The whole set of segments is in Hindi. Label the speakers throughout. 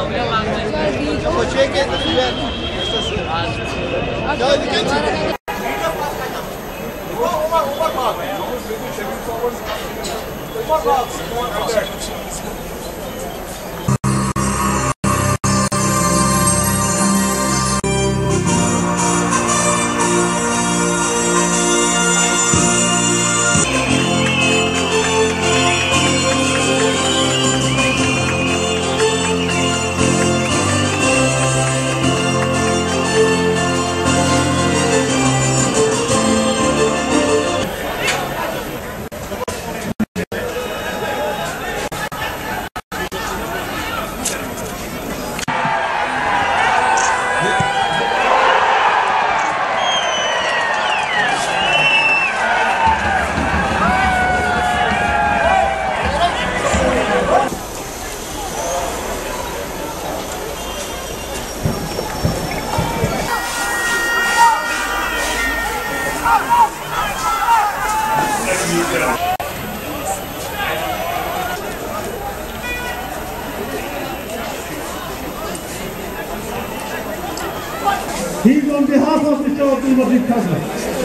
Speaker 1: He's on behalf of Mr. Mudasir Kashmir.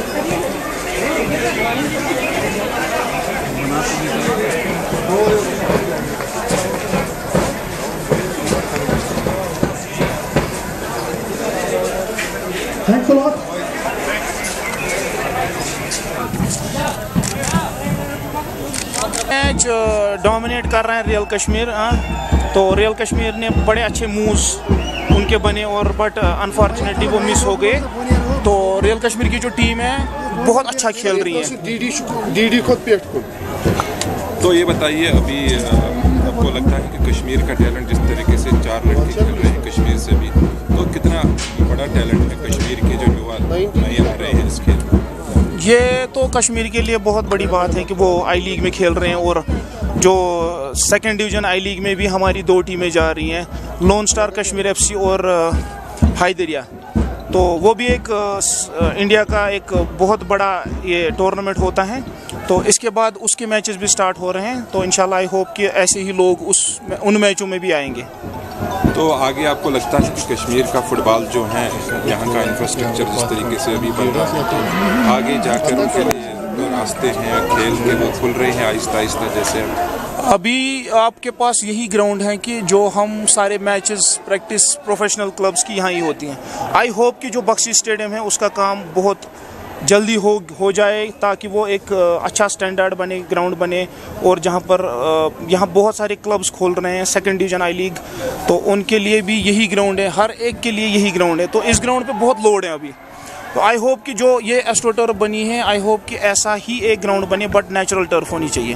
Speaker 1: Thanks a lot.
Speaker 2: Match dominate कर रहे हैं रियल कश्मीर। तो रियल कश्मीर ने बड़े अच्छे मूव्स उनके बने और बट अनफॉर्चुनेटली वो मिस हो गए। तो रियल कश्मीर की जो टीम है बहुत अच्छा खेल रही है।
Speaker 3: तो ये बताइए, अभी आपको लगता है कि कश्मीर का टैलेंट जिस तरीके से 4 लड़के खेल रहे हैं कश्मीर से भी, तो कितना बड़ा टैलेंट है कश्मीर के जो युवा नए आ रहे हैं इस खेल में?
Speaker 2: ये तो कश्मीर के लिए बहुत बड़ी बात है कि वो आई लीग में खेल रहे हैं और जो सेकंड डिवीज़न आई लीग में भी हमारी 2 टीमें जा रही हैं, लोन स्टार कश्मीर FC और हैदरिया। तो वो भी एक इंडिया का एक बहुत बड़ा ये टूर्नामेंट होता है। तो इसके बाद उसके मैचेस भी स्टार्ट हो रहे हैं। तो इंशाल्लाह आई होप कि ऐसे ही लोग उन मैचों में भी आएंगे।
Speaker 3: तो आगे आपको लगता है कि कश्मीर का फुटबॉल जो है, यहाँ का इंफ्रास्ट्रक्चर जिस तरीके से अभी बन रहा है, तो आगे जाकर उनके लिए जो रास्ते हैं खेल के वो खुल रहे हैं आहिस्ता आहिस्ता? जैसे
Speaker 2: अभी आपके पास यही ग्राउंड है कि जो हम सारे मैचेस प्रैक्टिस प्रोफेशनल क्लब्स की यहाँ ही होती हैं। आई होप कि जो बख्शी स्टेडियम है उसका काम बहुत जल्दी हो जाए ताकि वो एक अच्छा स्टैंडर्ड बने, ग्राउंड बने। और जहाँ पर यहाँ बहुत सारे क्लब्स खोल रहे हैं सेकंड डिवीज़न आई लीग, तो उनके लिए भी यही ग्राउंड है, हर एक के लिए यही ग्राउंड है। तो इस ग्राउंड पे बहुत लोड है अभी। तो आई होप कि जो ये एस्ट्रो टर्फ बनी है, आई होप कि ऐसा ही एक ग्राउंड बने बट नेचुरल टर्फ होनी चाहिए।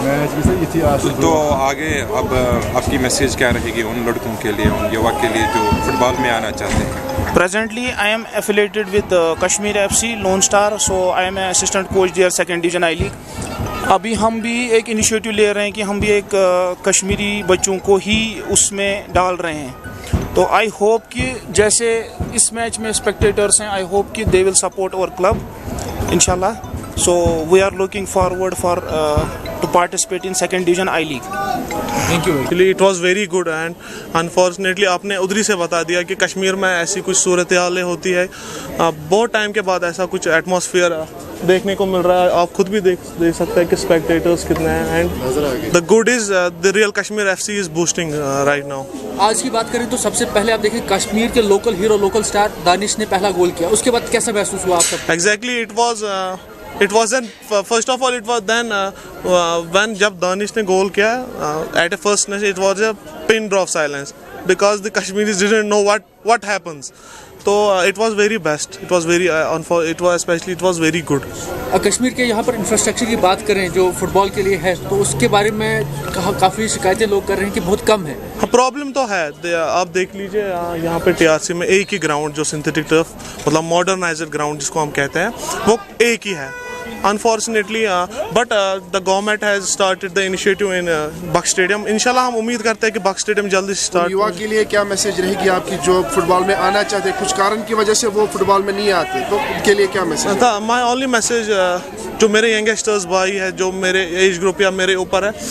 Speaker 3: तो आगे अब आपकी मैसेज क्या रहेगी उन लड़कों के लिए, उन युवा के लिए जो फुटबॉल में आना चाहते हैं?
Speaker 2: Presently, I am affiliated with Kashmir FC, Lone Star, so I am an assistant coach there, second division I League। अभी हम भी एक इनिशिएटिव ले रहे हैं कि हम भी एक कश्मीरी बच्चों को ही उसमें डाल रहे हैं। तो आई होप कि जैसे इस मैच में स्पेक्टेटर्स हैं, आई होप कि they will support our club इंशाल्लाह। So we are looking forward for to participate in second division I League.
Speaker 4: Thank you. Actually, it was very good and unfortunately आपने उधरी से बता दिया कि कश्मीर में ऐसी कुछ सूरत हालें होती है। बहुत टाइम के बाद ऐसा कुछ एटमॉस्फेयर देखने को मिल रहा है। आप खुद भी देख सकते हैं कि स्पेक्टेटर्स कितने हैं। And the good is the real Kashmir FC is boosting right now.
Speaker 5: आज की बात करें तो सबसे पहले आप देखें कश्मीर के local hero, local star Danish ने पहला गोल किया। उसके बाद कैसा महसूस हुआ आपको?
Speaker 4: Exactly, it wasn't first of all it was then when जब दानिश ने गोल किया at a first it was a pin drop silence because the Kashmiris didn't know what happens. तो it was very best, it was very it was especially it was very good.
Speaker 5: Kashmir के यहाँ पर इंफ्रास्ट्रक्चर की बात करें जो फुटबॉल के लिए है, तो उसके बारे में काफ़ी शिकायतें लोग कर रहे हैं कि बहुत कम है।
Speaker 4: हाँ, प्रॉब्लम तो है। आप देख लीजिए यहाँ पे TRC में एक ही ग्राउंड जो सिंथेटिक टर्फ मतलब मॉडर्नाइज्ड ग्राउंड जिसको हम कहते हैं वो एक ही है unfortunately, but the government has started the initiative in Buck Stadium. इंशाल्लाह हम उम्मीद करते हैं कि बक स्टेडियम जल्दी से स्टार्ट।
Speaker 6: युवा के लिए क्या मैसेज रहेगी आपकी जो फुटबॉल में आना चाहते हैं, कुछ कारण की वजह से वो फुटबॉल में नहीं आते, तो उनके लिए क्या मैसेज?
Speaker 4: माई ओनली मैसेज जो मेरे यंगस्टर्स भाई है, जो मेरे एज ग्रुप या मेरे ऊपर है,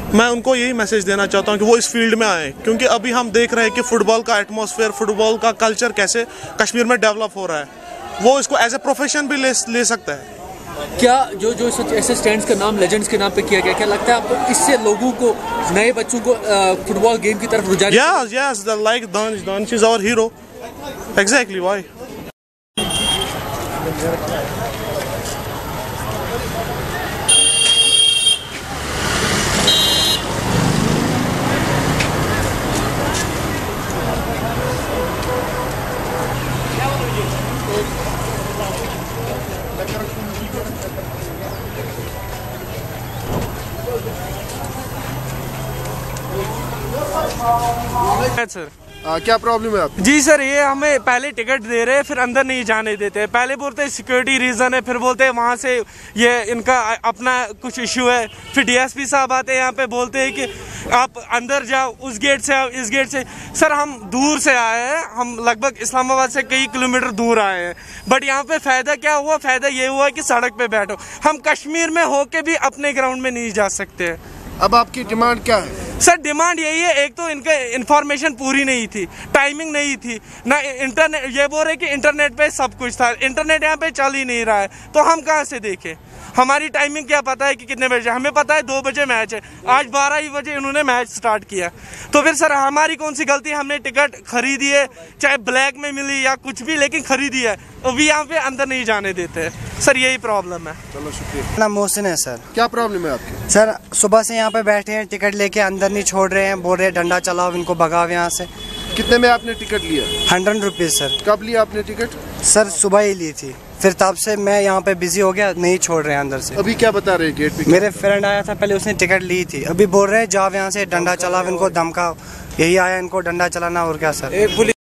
Speaker 4: मैं उनको यही मैसेज देना चाहता हूँ कि वो इस फील्ड में आए, क्योंकि अभी हम देख रहे हैं कि फुटबॉल का एटमॉस्फेयर, फुटबॉल का कल्चर कैसे कश्मीर में डेवलप हो रहा है। वो इसको एज ए प्रोफेशन भी ले सकता है।
Speaker 5: क्या जो ऐसे स्टैंड्स का नाम लेजेंड्स के नाम पे किया गया, क्या लगता है आपको इससे लोगों को, नए बच्चों को फुटबॉल गेम की तरफ रुझान?
Speaker 4: Yes, like Danish is our hero. Exactly why.
Speaker 7: Sir
Speaker 6: क्या प्रॉब्लम है आपकी?
Speaker 7: जी सर, ये हमें पहले टिकट दे रहे हैं, फिर अंदर नहीं जाने देते। पहले बोलते हैं सिक्योरिटी रीजन है, फिर बोलते हैं वहाँ से ये इनका अपना कुछ इशू है। फिर डीएसपी साहब आते हैं यहाँ पे, बोलते हैं कि आप अंदर जाओ, उस गेट से आओ, इस गेट से। सर हम दूर से आए हैं, हम लगभग इस्लामाबाद से कई किलोमीटर दूर आए हैं, बट यहाँ पे फ़ायदा क्या हुआ? फ़ायदा ये हुआ कि सड़क पे बैठो। हम कश्मीर में होके भी अपने ग्राउंड में नहीं जा सकते।
Speaker 6: अब आपकी डिमांड क्या है?
Speaker 7: सर डिमांड यही है, एक तो इनका इन्फॉर्मेशन पूरी नहीं थी, टाइमिंग नहीं थी ना, इंटरनेट, ये बोल रहे कि इंटरनेट पे सब कुछ था, इंटरनेट यहाँ पे चल ही नहीं रहा है, तो हम कहाँ से देखें? हमारी टाइमिंग क्या पता है कि कितने बजे? हमें पता है 2 बजे मैच है, आज 12 ही बजे इन्होंने मैच स्टार्ट किया। तो फिर सर हमारी कौन सी गलती? हमने टिकट खरीदी है, चाहे ब्लैक में मिली या कुछ भी, लेकिन खरीदी है, तो भी यहाँ पे अंदर नहीं जाने देते हैं। सर यही प्रॉब्लम है।
Speaker 6: चलो शुक्रिया।
Speaker 8: नाम मोहसिन है सर।
Speaker 6: क्या प्रॉब्लम है आपकी?
Speaker 8: सर सुबह से यहाँ पे बैठे हैं, टिकट लेके अंदर नहीं छोड़ रहे हैं, बोल रहे हैं डंडा चलाओ, इनको भगाओ यहाँ से।
Speaker 6: कितने में आपने टिकट लिया?
Speaker 8: 100 रुपीज़ सर।
Speaker 6: कब लिया आपने टिकट?
Speaker 8: सर सुबह ही ली थी, फिर तब से मैं यहाँ पे बिजी हो गया, नहीं छोड़ रहे हैं अंदर से।
Speaker 6: अभी क्या बता रहे हैं गेट पे?
Speaker 8: मेरे फ्रेंड आया था पहले, उसने टिकट ली थी, अभी बोल रहे हैं जाओ यहाँ से, डंडा चलाओ, इनको धमकाओ। यही आया इनको डंडा चलाना, और क्या सर।